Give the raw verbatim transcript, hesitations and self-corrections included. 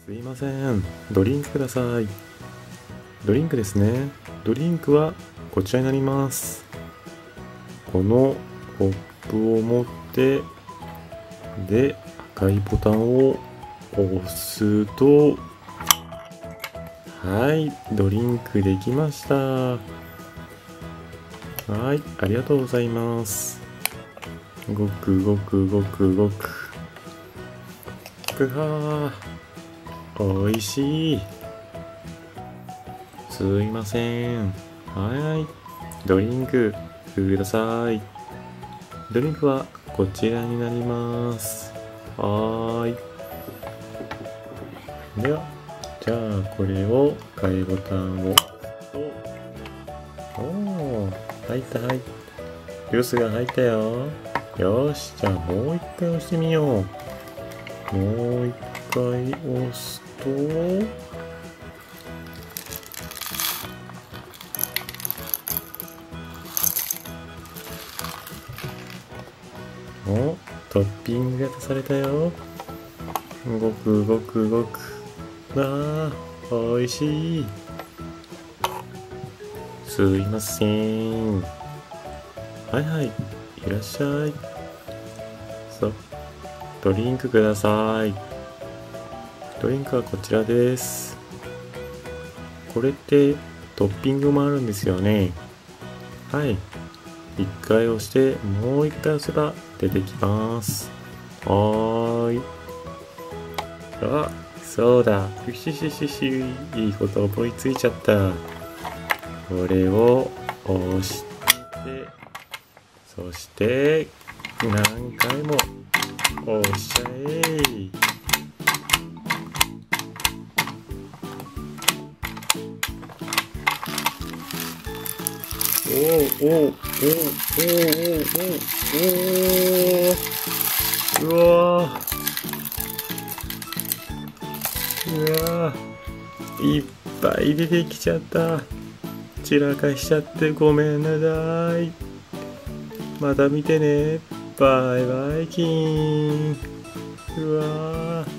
すいません、ドリンクください。ドリンクですね。ドリンクはこちらになります。このコップを持って、で、赤いボタンを押すと、はい、ドリンクできました。はい、ありがとうございます。ごくごくごくごく。くはー、おいしい。すいません。はい、ドリンクください。ドリンクはこちらになります。はーい。では、じゃあこれを赤いボタンを押すと、おー、入った入った。ジュースが入ったよ。よし、じゃあもう一回押してみよう。もう一回押すと、お、トッピングが足されたよ。ごくごくごく。あー、おいしい。すいません。はいはい、いらっしゃい。そう、ドリンクください。ドリンクはこちらです。これってトッピングもあるんですよね。はい。一回押してもう一回押せば出てきます。はーい。あ、そうだ。ふしししし。いいこと思いついちゃった。これを押して、そして何回も押しちゃえ。おーおーおーおーおーおーおー、うわー、うわー、いっぱい出てきちゃった。散らかしちゃってごめんなさい。また見てね。バイバイキーン。うわー。